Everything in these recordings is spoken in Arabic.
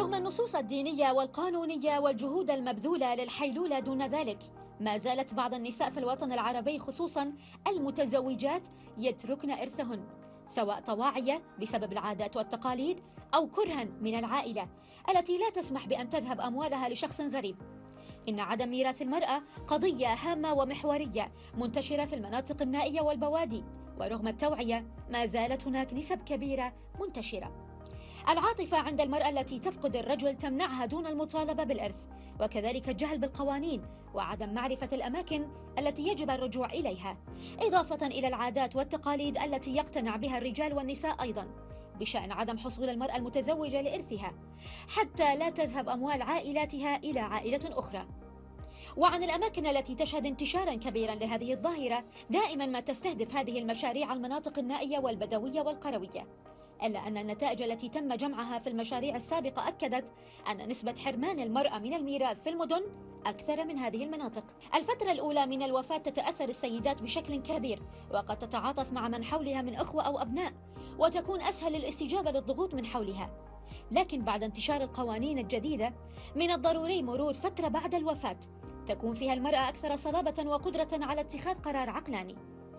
رغم النصوص الدينية والقانونية والجهود المبذولة للحيلولة دون ذلك، ما زالت بعض النساء في الوطن العربي خصوصا المتزوجات يتركن إرثهن، سواء طواعية بسبب العادات والتقاليد أو كرها من العائلة التي لا تسمح بأن تذهب أموالها لشخص غريب. إن عدم ميراث المرأة قضية هامة ومحورية منتشرة في المناطق النائية والبوادي، ورغم التوعية ما زالت هناك نسب كبيرة منتشرة. العاطفة عند المرأة التي تفقد الرجل تمنعها دون المطالبة بالإرث، وكذلك الجهل بالقوانين وعدم معرفة الأماكن التي يجب الرجوع إليها، إضافة إلى العادات والتقاليد التي يقتنع بها الرجال والنساء أيضا بشأن عدم حصول المرأة المتزوجة لإرثها حتى لا تذهب أموال عائلاتها إلى عائلة أخرى. وعن الأماكن التي تشهد انتشارا كبيرا لهذه الظاهرة، دائما ما تستهدف هذه المشاريع المناطق النائية والبدوية والقروية، إلا أن النتائج التي تم جمعها في المشاريع السابقة أكدت أن نسبة حرمان المرأة من الميراث في المدن أكثر من هذه المناطق. الفترة الأولى من الوفاة تتأثر السيدات بشكل كبير، وقد تتعاطف مع من حولها من أخوة أو أبناء، وتكون أسهل الاستجابة للضغوط من حولها. لكن بعد انتشار القوانين الجديدة من الضروري مرور فترة بعد الوفاة تكون فيها المرأة أكثر صلابة وقدرة على اتخاذ قرار عقلاني.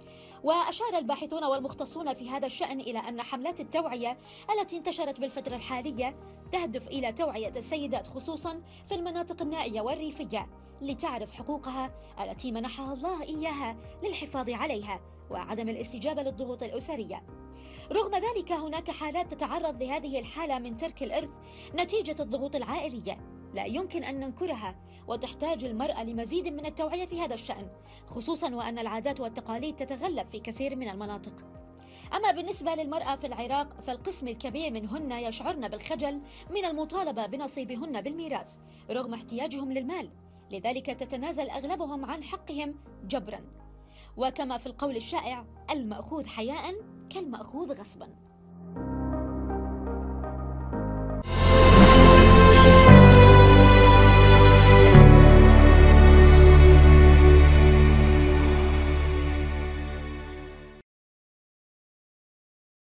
وأشار الباحثون والمختصون في هذا الشأن إلى أن حملات التوعية التي انتشرت بالفترة الحالية تهدف إلى توعية السيدات خصوصا في المناطق النائية والريفية لتعرف حقوقها التي منحها الله إياها للحفاظ عليها وعدم الاستجابة للضغوط الأسرية. رغم ذلك هناك حالات تتعرض لهذه الحالة من ترك الإرث نتيجة الضغوط العائلية لا يمكن أن ننكرها، وتحتاج المرأة لمزيد من التوعية في هذا الشأن، خصوصا وأن العادات والتقاليد تتغلب في كثير من المناطق. أما بالنسبة للمرأة في العراق فالقسم الكبير منهن يشعرن بالخجل من المطالبة بنصيبهن بالميراث رغم احتياجهم للمال، لذلك تتنازل أغلبهم عن حقهم جبرا. وكما في القول الشائع: المأخوذ حياء كالمأخوذ غصبا.